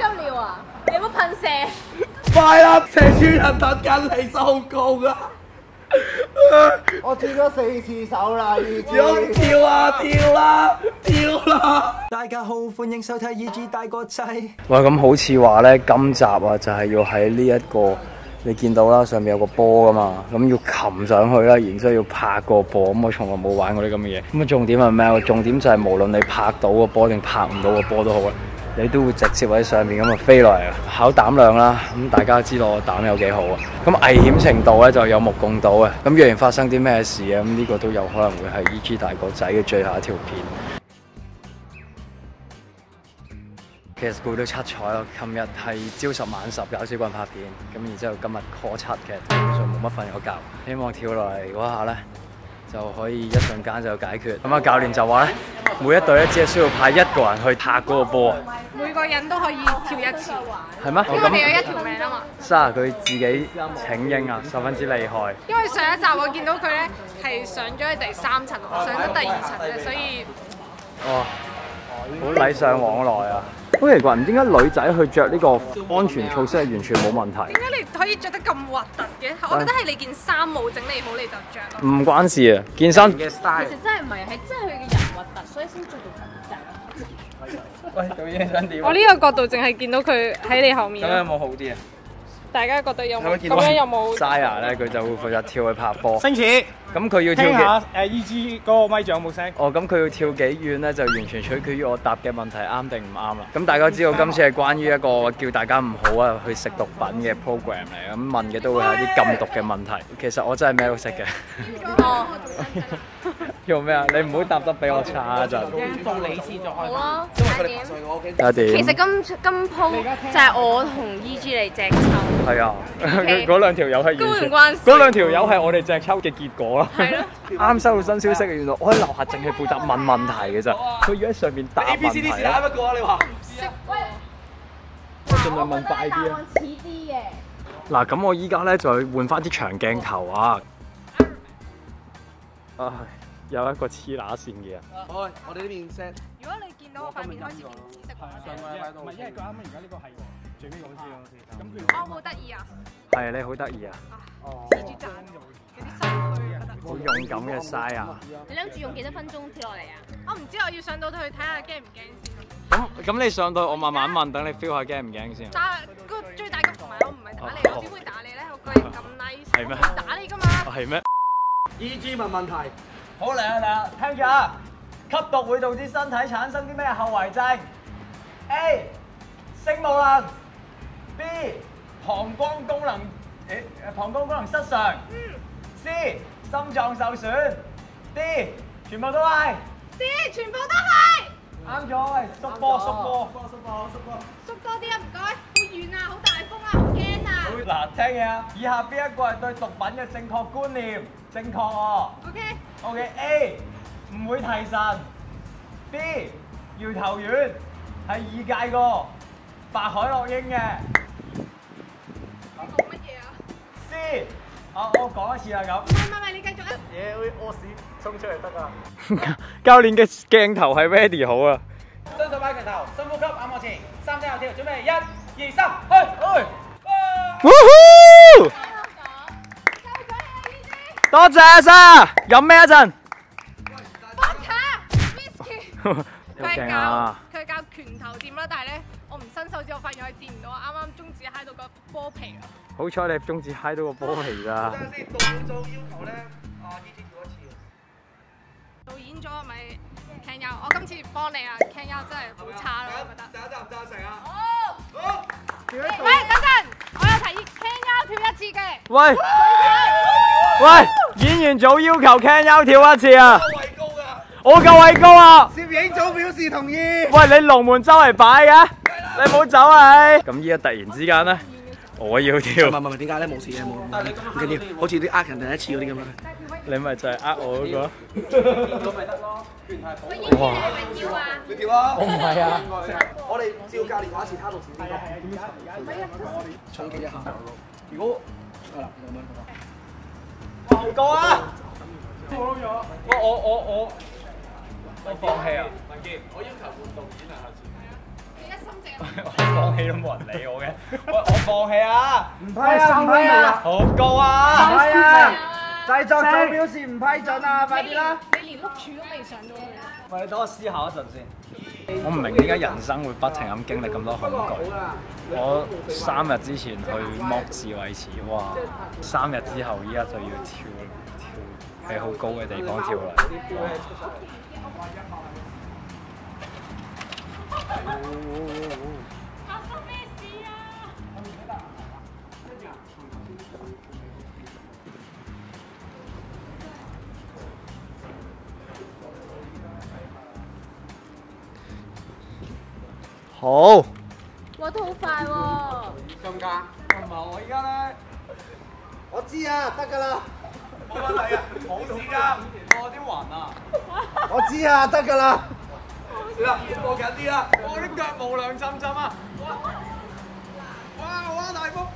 急尿啊？你有冇噴射？ 快啦！成村人等緊你收工啊！ 我跳咗4次手啦，已經。 跳啊跳啦跳啦！ 大家好，歡迎收睇 EG 大個仔。 喂，咁好似話咧，今集啊就係要喺呢一個你見到啦，上面有個波噶嘛，咁要擒上去啦，然之後要拍個波，咁我從來冇玩過啲咁嘅嘢。咁啊重點係咩？重點就係無論你拍到個波定拍唔到個波都好啦，你都會直接喺上面咁啊飛落嚟，考膽量啦。咁大家知道我膽有幾好啊。咁危險程度咧就有目共睹啊。咁若然發生啲咩事啊，咁呢個都有可能會係 EG 大個仔嘅最後一條片。其實攰到七彩咯，琴日係朝10晚10搞小棍拍片，咁然之後今日 call 7嘅，基本上冇乜瞓過覺。希望跳落嚟嗰下咧就可以一瞬間就解決。咁啊教練就話咧，每一隊咧只係需要派1個人去拍嗰個波， 每個人都可以跳1次， 係咩？ 因為你有1條命啊嘛。 沙佢自己請纓啊，十分之厲害。 因為上一集我見到佢咧係上咗去第3層，我上咗第2層嘅，所以哦，好禮尚往來啊！好奇怪，唔點解女仔去着呢個安全措施係完全冇問題？ 點解你可以着得咁核突嘅？我覺得係你件衫冇整理好你就着咯。 唔關事啊，件衫嘅 style。 其實真係唔係，係真係佢嘅人核突，所以先做到咁大。 喂，導演想點？ 我呢個角度淨係見到佢喺你後面。 咁樣有冇好啲啊？ 大家覺得有冇？咁樣有冇 Saya 咧，佢就會負責跳去拍波。 星矢， 咁佢要跳聽下幾？ EG 嗰個咪仲有冇聲？ 哦，咁佢要跳幾遠咧，就完全取決於我答嘅問題啱定唔啱啦。咁大家知道今次係關於一個叫大家唔好啊去食毒品嘅 program 嚟，咁問嘅都會係啲禁毒嘅問題。其實我真係咩都識嘅。 哦。 叫咩啊？你唔好答得比我差一陣。 到你先再開。 好啊。 睇下點？ 其實今鋪就係我同 EG 嚟隻抽。 係啊，嗰兩條友係完全，嗰兩條友係我哋隻抽嘅結果啦。 係咯。 啱收到新消息嘅，原來我喺樓下淨係負責問問題嘅咋，佢要喺上面答問題。 ABCD 是哪一個啊？你話？ 我盡量問快啲啊！ 似啲嘅。 嗱，咁我依家咧就換翻啲長鏡頭啊！唉，有一個黐乸線嘅人。 我哋呢邊 set。 如果你見到我塊面開始變紫色， 唔係因為佢啱啱而家呢個係最尾嗰次嗰次。咁佢我好得意啊！ 係你好得意啊！ 蜘蛛讚有啲心虛覺得。 好勇敢嘅 Saya 啊！ 你諗住用幾多分鐘跳落嚟啊？我唔知，我要上到去睇下驚唔驚先。 咁你上到我慢慢問，等你 feel 下驚唔驚先。 但係個最大嘅同埋我唔係打你，我點會打你咧？我個人咁 nice， 係咩？ 我會打你㗎嘛？ 係咩 EG 問問題。 好嚟啊！聽住啊！吸毒會導致身體產生啲咩後遺症 ？A. 性無能 B. 膀胱功能失常 C. 心臟受損 D. 全部都係 D， 全部都係。 啱咗，喂，縮波。 縮多啲啊！唔該，好遠啊，好大風啊，好驚啊嗱，聽嘢啊！以下邊一個係對毒品嘅正確觀念？正確喎。OK A 唔會提神 ，B 搖頭丸係已戒過白海洛英嘅。 你講乜嘢啊 C 我講一次啦咁。 唔係，你繼續啊！ 嘢會屙屎衝出嚟得㗎。 教練嘅鏡頭係 ready 好啊！ 雙手擺拳頭，深呼吸，眼望前，3聲後跳，準備1、2、3，去！ 多謝阿 Sa， 飲咩一陣？ Vodka，whisky。 好勁啊！ 佢係教拳頭掂啦，但係咧我唔伸手指，我發現我掂唔到啊！啱啱中指揩到個波皮啊！ 好彩你中指揩到個波皮咋。 等陣先，導演組要求咧，EG 跳1次。 導演組係咪 Ken Yao？我今次幫你啊 ，Ken Yao 真係好差咯，我覺得。 大家贊唔贊成啊？ 好。喂，等陣，我有提議 Ken Yao 跳1次嘅。 喂，演員組要求 Ken Yao 跳1次啊！ 位高㗎。 我夠位高啊！ 攝影組表示同意。 喂，你龍門周圍擺嘅，你唔好走啊你！咁依家突然之間咧，我要跳。 唔係，點解咧？冇事嘅，冇唔緊要，好似啲呃人第一次嗰啲咁樣。 你咪就係呃我嗰個。 哇！你跳啊？ 你跳啊！ 我唔係啊。 我哋照教練話一次，他到時呢個重擊一下。如果係啦， 唔過啊！我放棄啊！ 記得深我放棄都冇人理我嘅，我放棄啊！ 唔批啊！唔批啊！ 好高啊！ 唔批啊！製作組表示唔批准啊！快啲啦！ 你連碌柱都未上到去。 喂，你等我思考一陣先。我唔明點解人生會不停咁經歷咁多恐懼。我3日之前去剝智慧池，哇！3日之後依家就要跳喺好高嘅地方跳嚟。 發生咩事啊？ 好。 哇，都好快喎！ 咁㗎？ 唔係我依家咧， 我知啊，得㗎啦！ 冇問題啊，冇事㗎。我啲暈啊！ 我知啊，得㗎啦！ 啦，過緊啲啦！我啲腳毛涼浸浸啊！哇大風！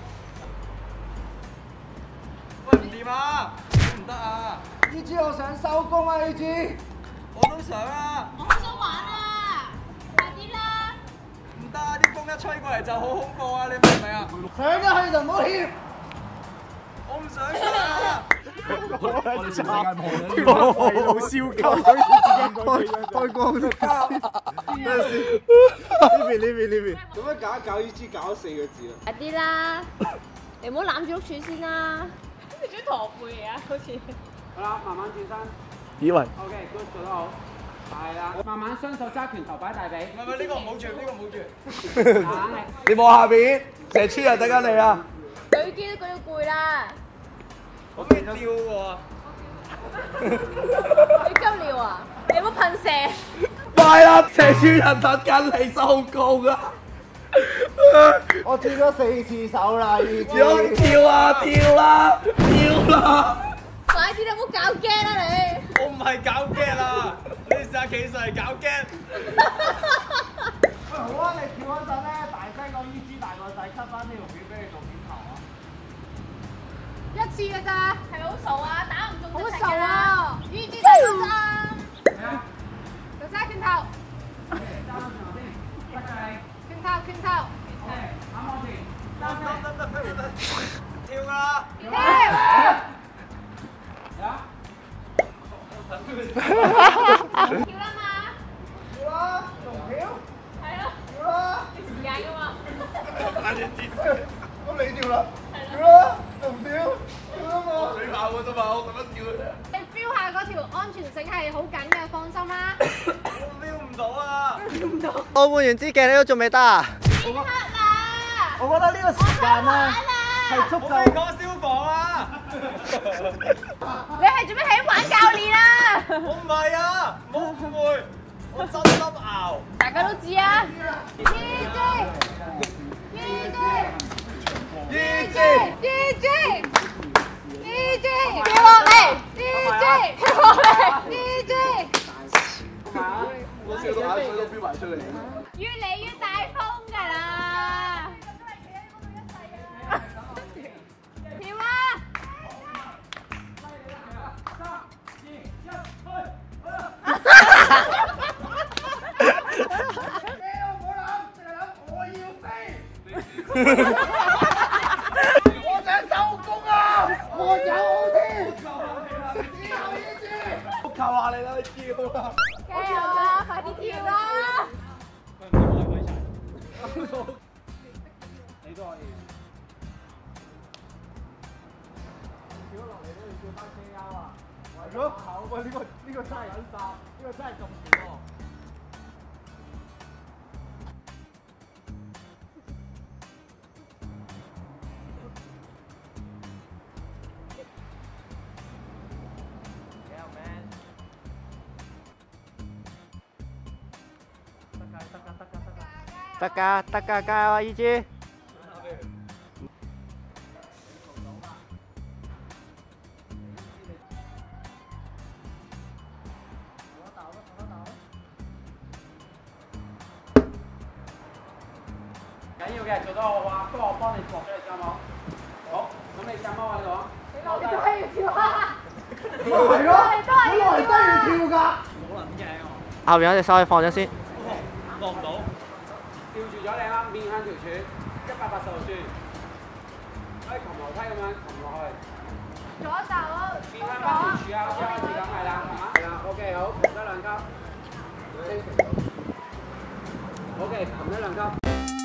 喂唔掂啊！唔得啊！ 依珠我想收工啊！依珠， 我都想啊！ 我好想玩啊！快啲啦！ 唔得啊！啲風一吹過嚟就好恐怖啊！你明唔明啊？ 上咗去就唔好怯。 我唔想啊！ 我哋全世界望緊呢個廢老燒鳩，開光都等陣先，呢邊。咁樣搞依珠搞咗4個字啦。 快啲啦！你唔好攬住碌柱先啦！ 你中意駝背嘢啊？好似。 好啦，慢慢轉身。 以為 OK，good， 做得好。係啦，慢慢雙手揸拳頭擺大髀。 唔係呢個唔好住，呢個唔好住。 你望下邊，成村人等緊你啊！ 舉肩都舉到攰啦！ 可唔可以吊喎？ 你急尿啊？你有冇噴射？ 快啦，成村人等緊你收工啊！我轉咗4次手啦，依珠。跳啊跳啦跳啦！ 快啲啦，唔好搞驚啦你！ 我唔係搞驚啦，你試下企上嚟搞驚。 喂，好啊，你跳嗰陣咧，大聲講依珠大個仔，cut 翻呢條片俾你做片頭啊！ 一次㗎咋？ 係咪好傻啊？打唔中好就傻啊！ 啊！依支大個咋？就揸拳頭。拳頭。 得，跳啦！ 跳！ 跳啦嘛！ 跳啦，仲跳？ 係咯， 跳啦！ 啲時間㗎嘛。 咁你跳啦，跳啦，仲跳？跳啊嘛！ 水跑嘅啫嘛，我咁樣跳嘅。 你 feel 下嗰條安全繩係好緊嘅，放心啦。 我 feel 唔到啊！ 我換完支鏡你都仲未得啊？ 即刻啦！ 我覺得呢個時間咧係足夠。 我未講消防啊！ 你係做咩喺玩教練啊？ 我唔係啊，唔好誤會，我真心熬。 大家都知啊！ 跳落嚟！ 我笑到眼水都飆埋出嚟。 越嚟越大風㗎啦！跳啊！ 我想收工啊！我有 OT。之後依珠，求下你啦，你跳啦！ 加油啊！快啲跳啦！ 你都可以。 如果喂呢個真係撚殺，呢個真係咁勁喎！得㗎，加油啊，依珠！ 緊要嘅，做得好啊！不過我幫你落咗嚟先好冇？好，咁你站翻位度啊！ 你都係要跳啊！ 係咯，本來都要跳㗎。 好撚驚喎！ 後邊有隻手可以放咗先。 落唔到。 吊住咗你。 轉，180度轉，可以擒樓梯咁樣擒落去。 左手。 變翻條柱啊，好似開始咁係啦，係嘛？係啦 ，OK 好，擒得2級。OK，擒得2級。